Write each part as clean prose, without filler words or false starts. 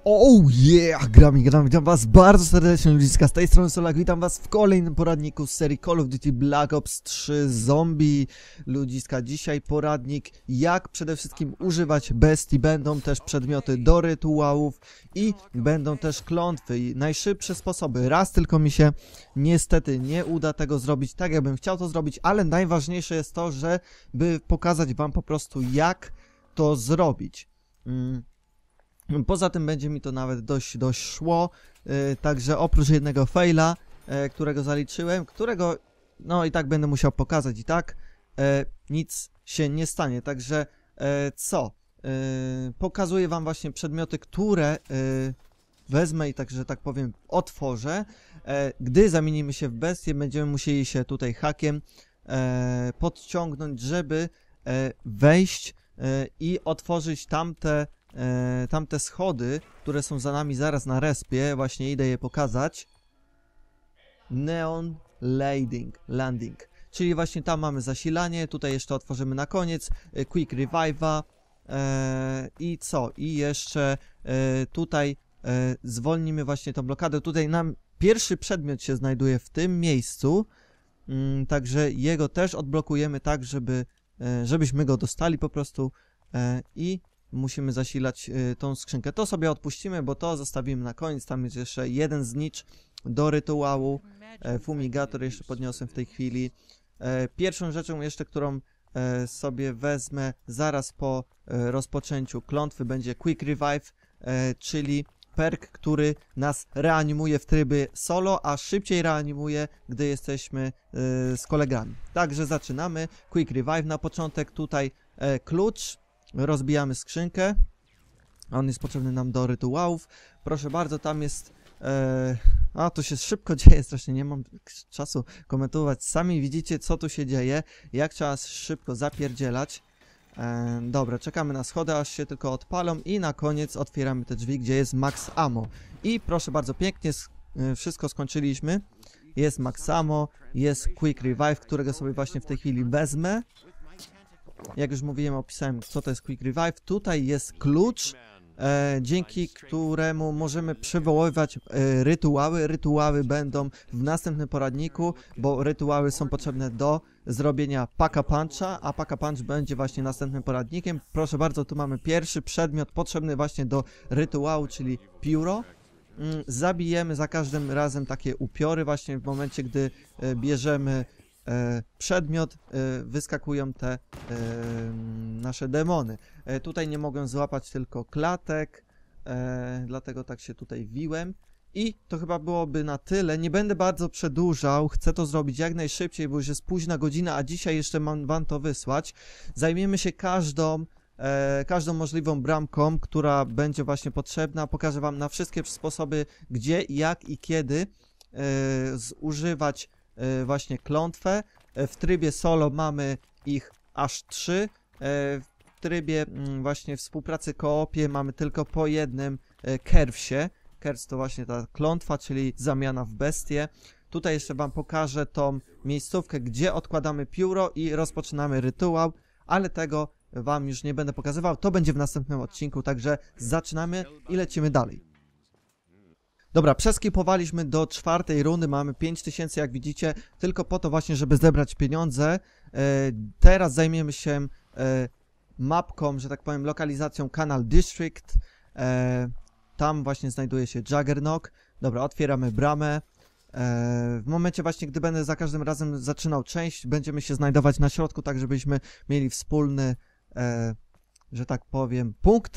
Oh yeah! Gramy, witam was bardzo serdecznie ludziska, z tej strony Solak, witam was w kolejnym poradniku z serii Call of Duty Black Ops 3 Zombie. Ludziska, dzisiaj poradnik, jak przede wszystkim używać bestii, będą też przedmioty do rytuałów i będą też klątwy i najszybsze sposoby. Raz tylko mi się niestety nie uda tego zrobić tak, jakbym chciał to zrobić, ale najważniejsze jest to, żeby pokazać wam po prostu, jak to zrobić. Poza tym będzie mi to nawet dość szło, także oprócz jednego faila, którego zaliczyłem, którego no i tak będę musiał pokazać i tak, nic się nie stanie, także pokazuję wam właśnie przedmioty, które wezmę i tak, że tak powiem, otworzę. Gdy zamienimy się w bestię, będziemy musieli się tutaj hakiem podciągnąć, żeby wejść i otworzyć tamte schody, które są za nami zaraz na respie. Właśnie idę je pokazać. Neon Landing. Czyli właśnie tam mamy zasilanie. Tutaj jeszcze otworzymy na koniec Quick Revive'a. I co? I jeszcze tutaj zwolnimy właśnie tą blokadę. Tutaj nam pierwszy przedmiot się znajduje w tym miejscu. Także jego też odblokujemy tak, żebyśmy go dostali po prostu. I musimy zasilać tą skrzynkę. To sobie odpuścimy, bo to zostawimy na koniec. Tam jest jeszcze jeden znicz do rytuału. Fumigator jeszcze podniosłem w tej chwili. Pierwszą rzeczą jeszcze, którą sobie wezmę zaraz po rozpoczęciu klątwy, będzie Quick Revive, czyli perk, który nas reanimuje w trybie solo, a szybciej reanimuje, gdy jesteśmy z kolegami. Także zaczynamy. Quick Revive na początek. Tutaj klucz. Rozbijamy skrzynkę. On jest potrzebny nam do rytuałów. Proszę bardzo, tam jest... to się szybko dzieje, strasznie nie mam czasu komentować. Sami widzicie, co tu się dzieje. Jak trzeba szybko zapierdzielać. Dobra, czekamy na schody, aż się tylko odpalą i na koniec otwieramy te drzwi, gdzie jest max ammo. I proszę bardzo, pięknie wszystko skończyliśmy. Jest max ammo, jest Quick Revive, którego sobie właśnie w tej chwili wezmę. Jak już mówiłem, opisałem, co to jest Quick Revive. Tutaj jest klucz, dzięki któremu możemy przywoływać rytuały. Rytuały będą w następnym poradniku, bo rytuały są potrzebne do zrobienia Pack-a-Puncha, a Pack-a-Punch będzie właśnie następnym poradnikiem. Proszę bardzo, tu mamy pierwszy przedmiot potrzebny właśnie do rytuału, czyli pióro. Zabijemy za każdym razem takie upiory właśnie w momencie, gdy bierzemy przedmiot, wyskakują te nasze demony. Tutaj nie mogę złapać tylko klatek, dlatego tak się tutaj wiłem. I to chyba byłoby na tyle. Nie będę bardzo przedłużał, chcę to zrobić jak najszybciej, bo już jest późna godzina, a dzisiaj jeszcze mam wam to wysłać. Zajmiemy się każdą możliwą bramką, która będzie właśnie potrzebna. Pokażę wam na wszystkie sposoby, gdzie, jak i kiedy zużywać właśnie klątwę. W trybie solo mamy ich aż 3. W trybie właśnie współpracy koopie mamy tylko po jednym kerwsie. Kerws to właśnie ta klątwa, czyli zamiana w bestię. Tutaj jeszcze wam pokażę tą miejscówkę, gdzie odkładamy pióro i rozpoczynamy rytuał, ale tego wam już nie będę pokazywał. To będzie w następnym odcinku, także zaczynamy i lecimy dalej. Dobra, przeskipowaliśmy do 4. rundy, mamy 5000, jak widzicie, tylko po to właśnie, żeby zebrać pieniądze. Teraz zajmiemy się mapką, że tak powiem, lokalizacją Canal District. Tam właśnie znajduje się Juggernog. Dobra, otwieramy bramę. W momencie właśnie, gdy będę za każdym razem zaczynał część, będziemy się znajdować na środku, tak żebyśmy mieli wspólny, że tak powiem, punkt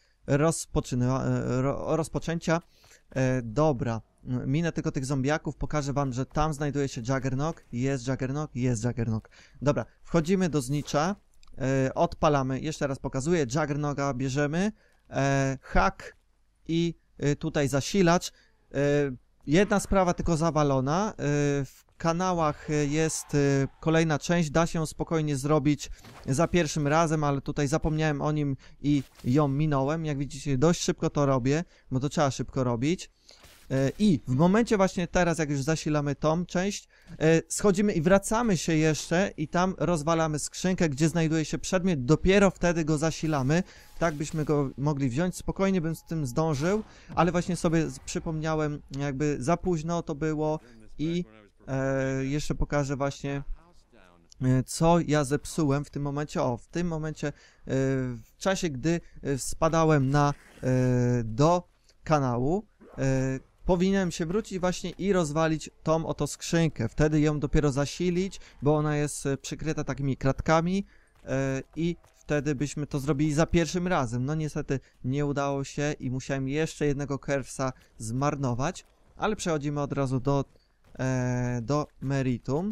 rozpoczęcia. Dobra, minę tylko tych zombiaków, pokażę wam, że tam znajduje się Juggernog, jest Juggernog. Dobra, wchodzimy do znicza, odpalamy, jeszcze raz pokazuję, Juggernoga bierzemy, hack i tutaj zasilacz. Jedna sprawa tylko zawalona, w kanałach jest kolejna część, da się spokojnie zrobić za pierwszym razem, ale tutaj zapomniałem o nim i ją minąłem. Jak widzicie, dość szybko to robię, bo to trzeba szybko robić. I w momencie właśnie teraz, jak już zasilamy tą część, schodzimy i wracamy się jeszcze i tam rozwalamy skrzynkę, gdzie znajduje się przedmiot, dopiero wtedy go zasilamy, tak byśmy go mogli wziąć, spokojnie bym z tym zdążył, ale właśnie sobie przypomniałem, jakby za późno to było i jeszcze pokażę właśnie, co ja zepsułem w tym momencie. O, w tym momencie, w czasie, gdy spadałem do kanału, powinienem się wrócić właśnie i rozwalić tą oto skrzynkę. Wtedy ją dopiero zasilić, bo ona jest przykryta takimi kratkami i wtedy byśmy to zrobili za pierwszym razem. No niestety nie udało się i musiałem jeszcze jednego Curvesa zmarnować, ale przechodzimy od razu do meritum.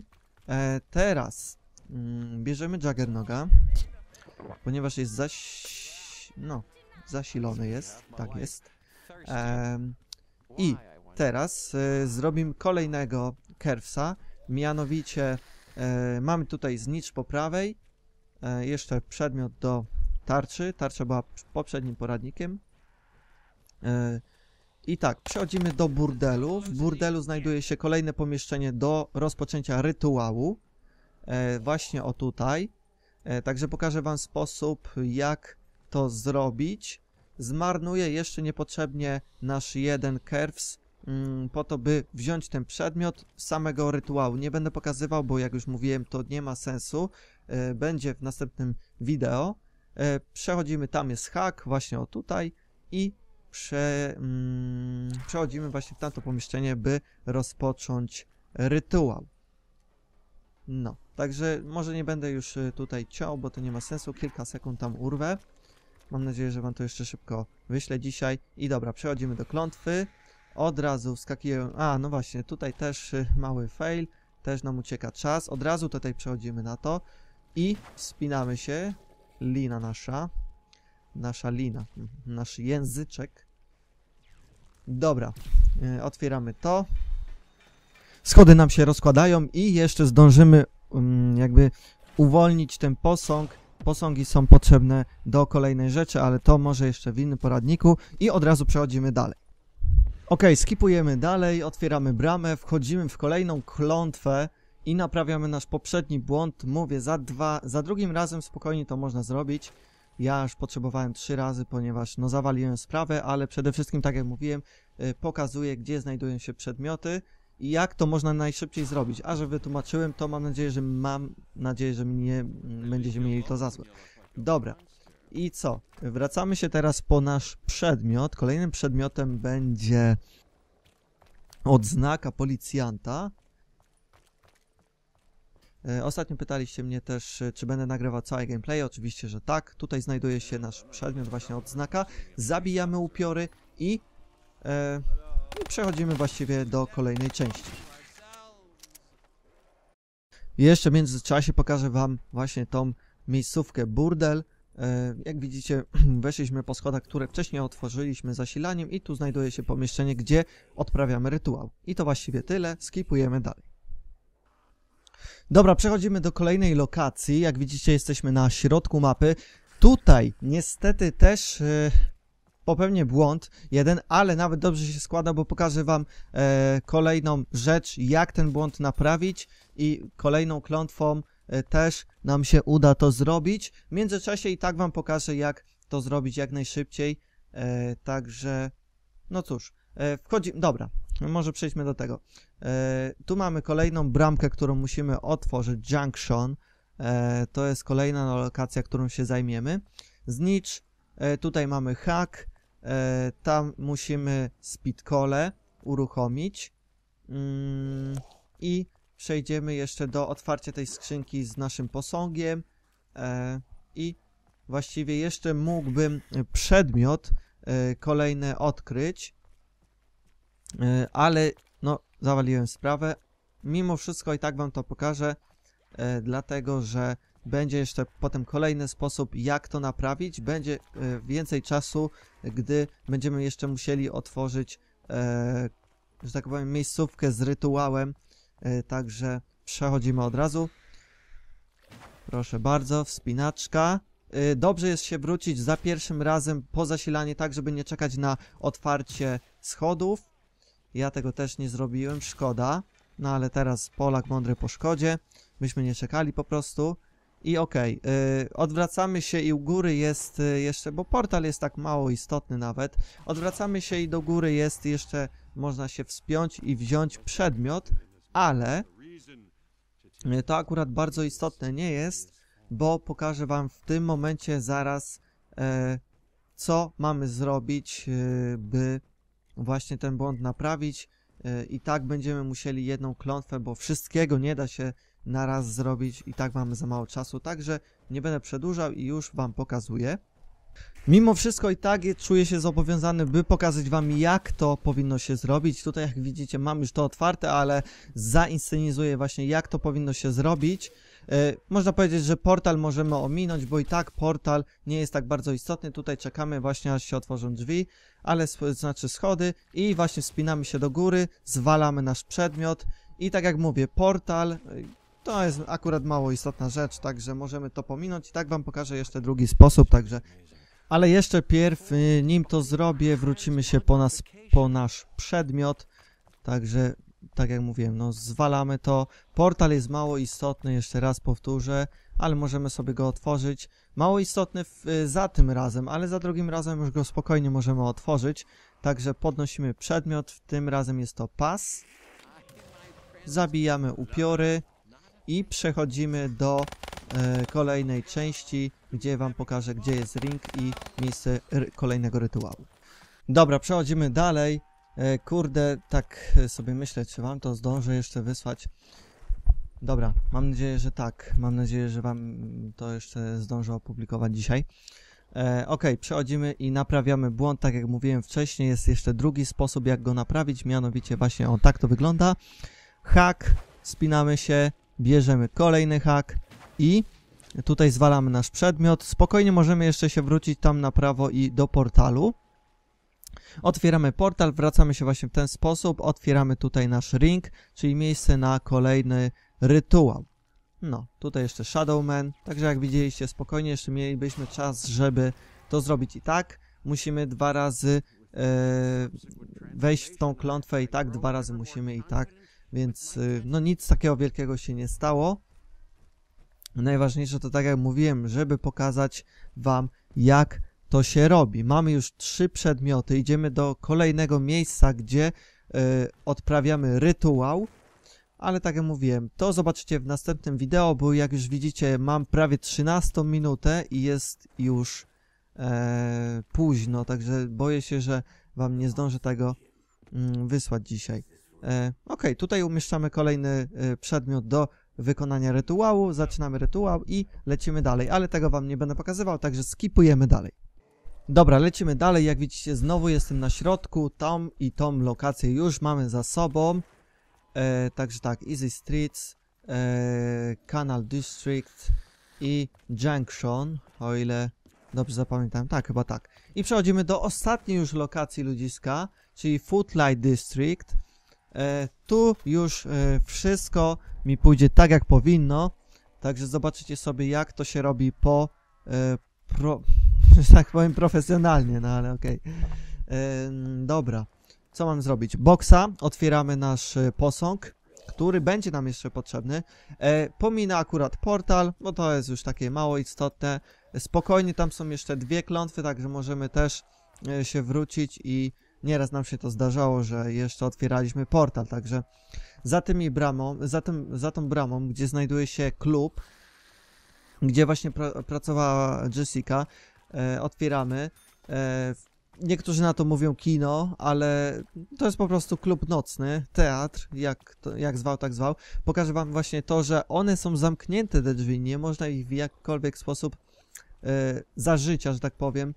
Teraz bierzemy Juggernoga, ponieważ jest zasilony jest, tak jest. I teraz zrobimy kolejnego Curvesa, mianowicie mamy tutaj znicz po prawej, jeszcze przedmiot do tarczy, tarcza była poprzednim poradnikiem. I tak, przechodzimy do burdelu. W burdelu znajduje się kolejne pomieszczenie do rozpoczęcia rytuału. Właśnie o tutaj. Także pokażę wam sposób, jak to zrobić. Zmarnuję jeszcze niepotrzebnie nasz jeden Curves, po to, by wziąć ten przedmiot z samego rytuału. Nie będę pokazywał, bo jak już mówiłem, to nie ma sensu. Będzie w następnym wideo. Przechodzimy, tam jest hack, właśnie o tutaj i przechodzimy właśnie w tamto pomieszczenie, by rozpocząć rytuał. No, także może nie będę już tutaj ciął, bo to nie ma sensu, kilka sekund tam urwę. Mam nadzieję, że wam to jeszcze szybko wyślę dzisiaj. I dobra, przechodzimy do klątwy. Od razu wskakuję, no właśnie, tutaj też mały fail, też nam ucieka czas. Od razu tutaj przechodzimy na to i wspinamy się. Lina nasza lina, nasz języczek. Dobra, otwieramy to. Schody nam się rozkładają i jeszcze zdążymy jakby uwolnić ten posąg. Posągi są potrzebne do kolejnej rzeczy, ale to może jeszcze w innym poradniku i od razu przechodzimy dalej. Ok, skipujemy dalej, otwieramy bramę, wchodzimy w kolejną klątwę i naprawiamy nasz poprzedni błąd. Mówię, za drugim razem spokojnie to można zrobić. Ja już potrzebowałem 3 razy, ponieważ no zawaliłem sprawę, ale przede wszystkim, tak jak mówiłem, pokazuję, gdzie znajdują się przedmioty i jak to można najszybciej zrobić. A że wytłumaczyłem, to mam nadzieję, że nie będziecie mieli to za złe. Dobra. I co? Wracamy się teraz po nasz przedmiot. Kolejnym przedmiotem będzie odznaka policjanta. Ostatnio pytaliście mnie też, czy będę nagrywał całe gameplay. Oczywiście, że tak. Tutaj znajduje się nasz przedmiot, właśnie odznaka. Zabijamy upiory i przechodzimy właściwie do kolejnej części. Jeszcze w międzyczasie pokażę wam właśnie tą miejscówkę burdel. Jak widzicie, weszliśmy po schodach, które wcześniej otworzyliśmy zasilaniem i tu znajduje się pomieszczenie, gdzie odprawiamy rytuał. I to właściwie tyle, skipujemy dalej. Dobra, przechodzimy do kolejnej lokacji. Jak widzicie, jesteśmy na środku mapy. Tutaj niestety też popełnię błąd jeden, ale nawet dobrze się składa, bo pokażę wam kolejną rzecz, jak ten błąd naprawić i kolejną klątwą też nam się uda to zrobić. W międzyczasie i tak wam pokażę, jak to zrobić jak najszybciej. Także, no cóż, dobra, może przejdźmy do tego. Tu mamy kolejną bramkę, którą musimy otworzyć, Junction. To jest kolejna lokacja, którą się zajmiemy. Znicz, tutaj mamy hack, tam musimy speedcole uruchomić i przejdziemy jeszcze do otwarcia tej skrzynki z naszym posągiem i właściwie jeszcze mógłbym przedmiot kolejny odkryć, ale no zawaliłem sprawę. Mimo wszystko i tak wam to pokażę, dlatego że będzie jeszcze potem kolejny sposób, jak to naprawić. Będzie więcej czasu, gdy będziemy jeszcze musieli otworzyć, że tak powiem, miejscówkę z rytuałem. Także przechodzimy od razu. Proszę bardzo, wspinaczka. Dobrze jest się wrócić za pierwszym razem po zasilanie, tak żeby nie czekać na otwarcie schodów. Ja tego też nie zrobiłem, szkoda. No ale teraz Polak mądry po szkodzie. Myśmy nie czekali po prostu. I okej, odwracamy się i u góry jest jeszcze, bo portal jest tak mało istotny nawet. Odwracamy się i do góry jest jeszcze, można się wspiąć i wziąć przedmiot, ale to akurat bardzo istotne nie jest, bo pokażę wam w tym momencie zaraz, co mamy zrobić, by właśnie ten błąd naprawić. I tak będziemy musieli jedną klątwę, bo wszystkiego nie da się na raz zrobić i tak mamy za mało czasu, także nie będę przedłużał i już wam pokazuję. Mimo wszystko i tak czuję się zobowiązany, by pokazać wam, jak to powinno się zrobić. Tutaj jak widzicie mam już to otwarte, ale zainscenizuję właśnie, jak to powinno się zrobić. Można powiedzieć, że portal możemy ominąć, bo i tak portal nie jest tak bardzo istotny. Tutaj czekamy właśnie, aż się otworzą drzwi, ale znaczy schody i właśnie wspinamy się do góry, zwalamy nasz przedmiot i tak jak mówię, portal to jest akurat mało istotna rzecz, także możemy to pominąć i tak wam pokażę jeszcze drugi sposób, także... Ale jeszcze pierw, nim to zrobię, wrócimy się po nasz przedmiot, także tak jak mówiłem, no zwalamy to. Portal jest mało istotny, jeszcze raz powtórzę, ale możemy sobie go otworzyć. Mało istotny za tym razem, ale za drugim razem już go spokojnie możemy otworzyć. Także podnosimy przedmiot, tym razem jest to pas. Zabijamy upiory i przechodzimy do kolejnej części, gdzie wam pokażę, gdzie jest ring i miejsce kolejnego rytuału. Dobra, przechodzimy dalej. Kurde, tak sobie myślę, czy wam to zdążę jeszcze wysłać. Dobra, mam nadzieję, że tak. Mam nadzieję, że wam to jeszcze zdążę opublikować dzisiaj. Ok, przechodzimy i naprawiamy błąd, tak jak mówiłem wcześniej. Jest jeszcze drugi sposób, jak go naprawić, mianowicie właśnie on tak to wygląda. Hak, spinamy się, bierzemy kolejny hak i tutaj zwalamy nasz przedmiot. Spokojnie możemy jeszcze się wrócić tam na prawo i do portalu. Otwieramy portal, wracamy się właśnie w ten sposób, otwieramy tutaj nasz ring, czyli miejsce na kolejny rytuał. No, tutaj jeszcze Shadowman, także jak widzieliście, spokojnie jeszcze mielibyśmy czas, żeby to zrobić i tak. Musimy 2 razy wejść w tą klątwę i tak, 2 razy musimy i tak, więc no nic takiego wielkiego się nie stało. Najważniejsze to, tak jak mówiłem, żeby pokazać wam, jak to się robi. Mamy już 3 przedmioty, idziemy do kolejnego miejsca, gdzie odprawiamy rytuał, ale tak jak mówiłem, to zobaczycie w następnym wideo, bo jak już widzicie, mam prawie 13 minutę i jest już późno, także boję się, że wam nie zdążę tego wysłać dzisiaj. Ok, tutaj umieszczamy kolejny przedmiot do wykonania rytuału, zaczynamy rytuał i lecimy dalej, ale tego wam nie będę pokazywał, także skipujemy dalej. Dobra, lecimy dalej, jak widzicie znowu jestem na środku, tą i tą lokację już mamy za sobą. Także tak, Easy Streets, Canal District i Junction, o ile dobrze zapamiętałem, tak, chyba tak. I przechodzimy do ostatniej już lokacji ludziska, czyli Footlight District. Tu już wszystko mi pójdzie tak jak powinno, także zobaczycie sobie, jak to się robi po że tak powiem profesjonalnie, no ale okej. Dobra, co mam zrobić? Boksa, otwieramy nasz posąg, który będzie nam jeszcze potrzebny. Pominę akurat portal, bo to jest już takie mało istotne. Spokojnie, tam są jeszcze 2 klątwy, także możemy też się wrócić i nieraz nam się to zdarzało, że jeszcze otwieraliśmy portal, także za tymi bramą, za tą bramą, gdzie znajduje się klub, gdzie właśnie pracowała Jessica, otwieramy. Niektórzy na to mówią kino, ale to jest po prostu klub nocny, teatr, jak zwał, tak zwał. Pokażę wam właśnie to, że one są zamknięte, te drzwi, nie można ich w jakikolwiek sposób za życia, że tak powiem,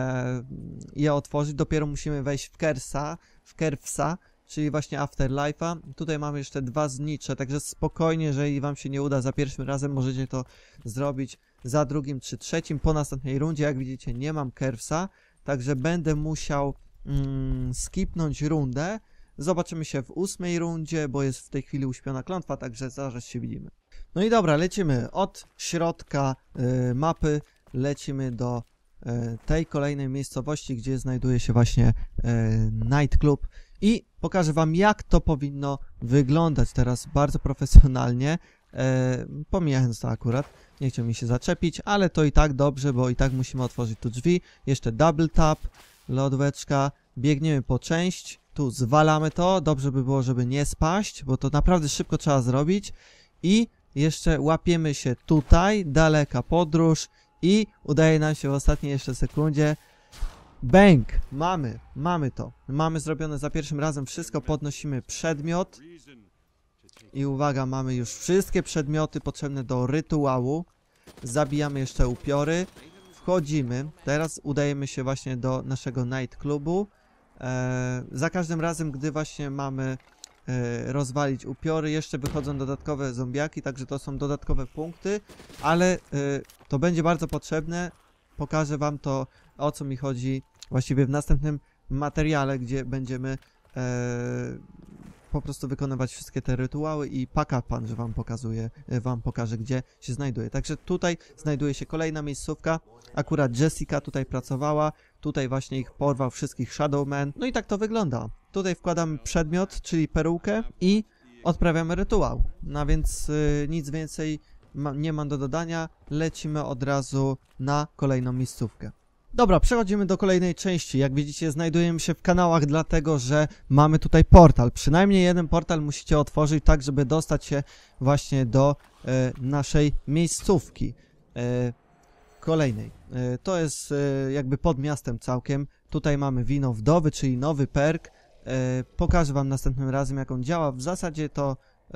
je otworzyć. Dopiero musimy wejść w Kerwsa, czyli właśnie Afterlife'a. Tutaj mamy jeszcze 2 znicze, także spokojnie, jeżeli wam się nie uda za pierwszym razem, możecie to zrobić za drugim czy trzecim. Po następnej rundzie, jak widzicie, nie mam Kerwsa, także będę musiał skipnąć rundę. Zobaczymy się w 8. rundzie, bo jest w tej chwili uśpiona klątwa, także zaraz się widzimy. No i dobra, lecimy od środka mapy, lecimy do tej kolejnej miejscowości, gdzie znajduje się właśnie nightclub i pokażę wam, jak to powinno wyglądać teraz bardzo profesjonalnie, pomijając to akurat, nie chciał mi się zaczepić, ale to i tak dobrze, bo i tak musimy otworzyć tu drzwi, jeszcze double tap, lodóweczka, biegniemy po część, tu zwalamy to, dobrze by było, żeby nie spaść, bo to naprawdę szybko trzeba zrobić i jeszcze łapiemy się tutaj, daleka podróż i udaje nam się w ostatniej jeszcze sekundzie. Bang! Mamy to. Mamy zrobione za pierwszym razem wszystko, podnosimy przedmiot i uwaga, mamy już wszystkie przedmioty potrzebne do rytuału. Zabijamy jeszcze upiory, wchodzimy, teraz udajemy się właśnie do naszego nightclubu. Za każdym razem, gdy właśnie mamy rozwalić upiory, jeszcze wychodzą dodatkowe zombiaki, także to są dodatkowe punkty, ale to będzie bardzo potrzebne. Pokażę wam to, o co mi chodzi właściwie w następnym materiale, gdzie będziemy po prostu wykonywać wszystkie te rytuały i Pack-a-Punch wam pokażę, gdzie się znajduje. Także tutaj znajduje się kolejna miejscówka. Akurat Jessica tutaj pracowała, tutaj właśnie ich porwał wszystkich Shadowman. No i tak to wygląda. Tutaj wkładamy przedmiot, czyli perukę i odprawiamy rytuał. No więc nic więcej nie mam do dodania, lecimy od razu na kolejną miejscówkę. Dobra, przechodzimy do kolejnej części. Jak widzicie, znajdujemy się w kanałach, dlatego że mamy tutaj portal. Przynajmniej jeden portal musicie otworzyć, tak żeby dostać się właśnie do naszej miejscówki kolejnej. To jest jakby pod miastem całkiem. Tutaj mamy wino wdowy, czyli nowy perk. Pokażę wam następnym razem, jak on działa. W zasadzie to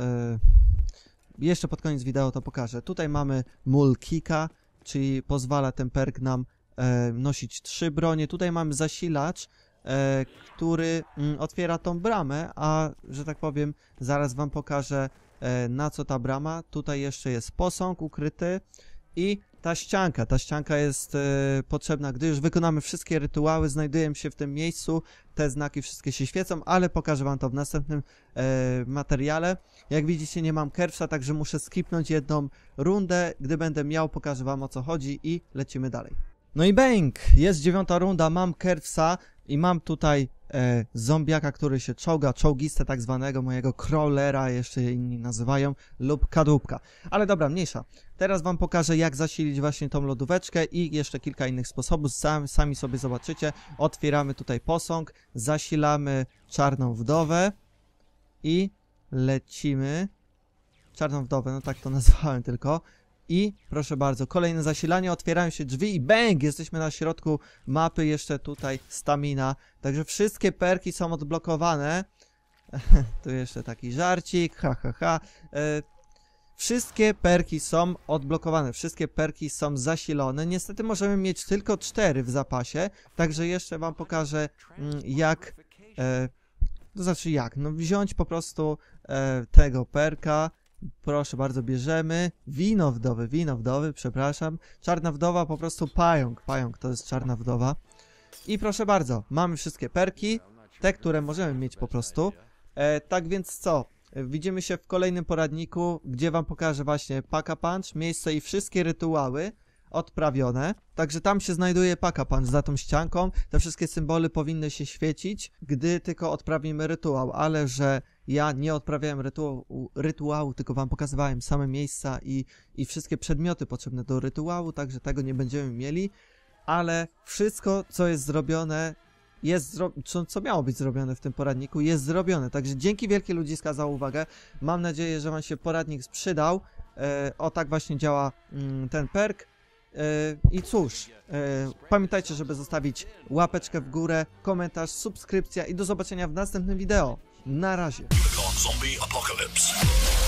jeszcze pod koniec wideo to pokażę. Tutaj mamy Mul Kicka, czyli pozwala ten perk nam nosić 3 bronie. Tutaj mamy zasilacz, który otwiera tą bramę, a że tak powiem, zaraz wam pokażę, na co ta brama. Tutaj jeszcze jest posąg ukryty i ta ścianka jest potrzebna, gdy już wykonamy wszystkie rytuały, znajdujemy się w tym miejscu, te znaki wszystkie się świecą, ale pokażę wam to w następnym materiale. Jak widzicie, nie mam kerwsa, także muszę skipnąć jedną rundę. Gdy będę miał, pokażę wam, o co chodzi i lecimy dalej. No i bang! Jest 9. runda, mam kerwsa i mam tutaj zombiaka, który się czołga, czołgistę tak zwanego, mojego crawlera, jeszcze inni nazywają, lub kadłubka. Ale dobra, mniejsza. Teraz wam pokażę, jak zasilić właśnie tą lodóweczkę i jeszcze kilka innych sposobów. Sami sobie zobaczycie. Otwieramy tutaj posąg, zasilamy czarną wdowę i lecimy. Czarną wdowę, no tak to nazwałem tylko. I proszę bardzo, kolejne zasilanie, otwierają się drzwi i bang! Jesteśmy na środku mapy, jeszcze tutaj stamina. Także wszystkie perki są odblokowane. Tu jeszcze taki żarcik, wszystkie perki są odblokowane, wszystkie perki są zasilone. Niestety możemy mieć tylko 4 w zapasie, także jeszcze wam pokażę jak, to znaczy jak, no wziąć po prostu tego perka. Proszę bardzo, bierzemy wino wdowy, przepraszam. Czarna wdowa, po prostu pająk to jest czarna wdowa. I proszę bardzo, mamy wszystkie perki, te, które możemy mieć po prostu. Tak więc co? Widzimy się w kolejnym poradniku, gdzie wam pokażę właśnie Pack-a-Punch, miejsce i wszystkie rytuały odprawione. Także tam się znajduje Pack-a-Punch za tą ścianką. Te wszystkie symbole powinny się świecić, gdy tylko odprawimy rytuał, ale że ja nie odprawiałem rytuału, tylko wam pokazywałem same miejsca i wszystkie przedmioty potrzebne do rytuału, także tego nie będziemy mieli, ale wszystko, co jest zrobione, co miało być zrobione w tym poradniku, jest zrobione. Także dzięki wielkie ludziska za uwagę. Mam nadzieję, że wam się poradnik przydał. O tak właśnie działa ten perk. I cóż, pamiętajcie, żeby zostawić łapeczkę w górę, komentarz, subskrypcja i do zobaczenia w następnym wideo. Na razie. Zombie Apocalypse.